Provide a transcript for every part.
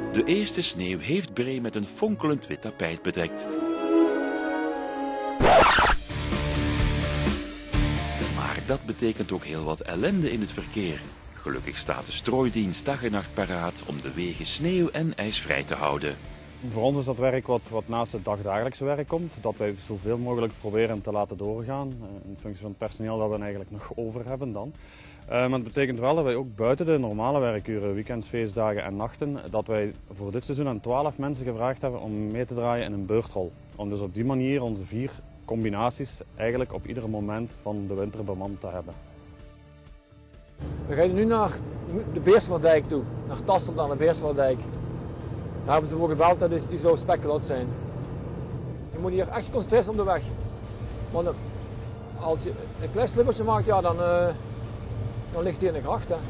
De eerste sneeuw heeft Bree met een fonkelend wit tapijt bedekt. Maar dat betekent ook heel wat ellende in het verkeer. Gelukkig staat de strooidienst dag en nacht paraat om de wegen sneeuw- en ijsvrij te houden. Voor ons is dat werk wat naast het dagdagelijkse werk komt. Dat wij zoveel mogelijk proberen te laten doorgaan. In functie van het personeel dat we eigenlijk nog over hebben dan. Maar het betekent wel dat wij ook buiten de normale werkuren, weekends, feestdagen en nachten, dat wij voor dit seizoen aan 12 mensen gevraagd hebben om mee te draaien in een beurtrol. Om dus op die manier onze 4 combinaties eigenlijk op ieder moment van de winter bemand te hebben. We gaan nu naar de Beersvallerdijk toe, naar Tasselt aan de Beersvallerdijk. Daar hebben ze voor gebeld, dat die zou spekkelot zijn. Je moet hier echt concentreren op de weg. Want als je een klein slippertje maakt, ja, dan ligt hij in de gracht. Hè.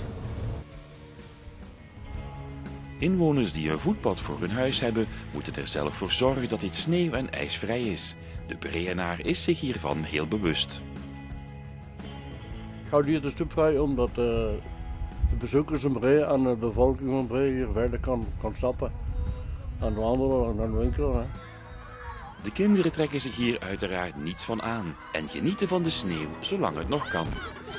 Inwoners die een voetpad voor hun huis hebben, moeten er zelf voor zorgen dat dit sneeuw- en ijsvrij is. De Breeënaar is zich hiervan heel bewust. Ik hou hier de stoep vrij omdat de bezoekers in Bree en de bevolking van Bree hier verder kan stappen. En wandelen en dan winkelen. Hè. De kinderen trekken zich hier uiteraard niets van aan en genieten van de sneeuw zolang het nog kan.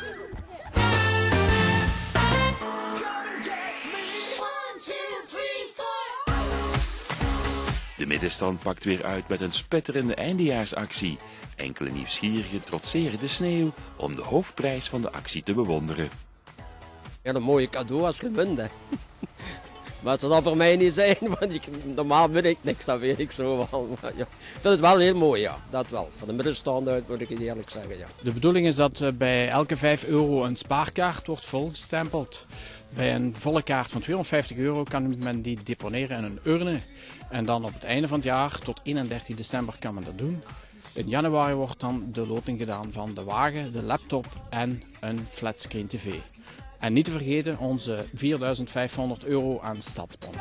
De middenstand pakt weer uit met een spetterende eindejaarsactie. Enkele nieuwsgierigen trotseren de sneeuw om de hoofdprijs van de actie te bewonderen. Ja, een mooie cadeau als je wint. Hè. Maar het zal dat voor mij niet zijn, want normaal win ik niks, dat weet ik zo wel. Maar ja, ik vind het wel heel mooi, ja, dat wel. Van de middenstand uit moet ik het eerlijk zeggen, ja. De bedoeling is dat bij elke €5 een spaarkaart wordt volgestempeld. Bij een volle kaart van €250 kan men die deponeren in een urne. En dan op het einde van het jaar, tot 31 december kan men dat doen. In januari wordt dan de loting gedaan van de wagen, de laptop en een flatscreen tv. En niet te vergeten onze €4.500 aan stadsbon.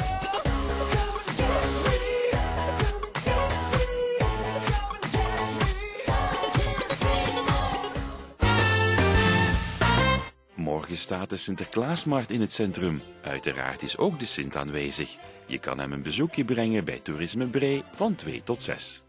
Morgen staat de Sinterklaasmarkt in het centrum. Uiteraard is ook de Sint aanwezig. Je kan hem een bezoekje brengen bij Toerisme Bree van 2 tot 6.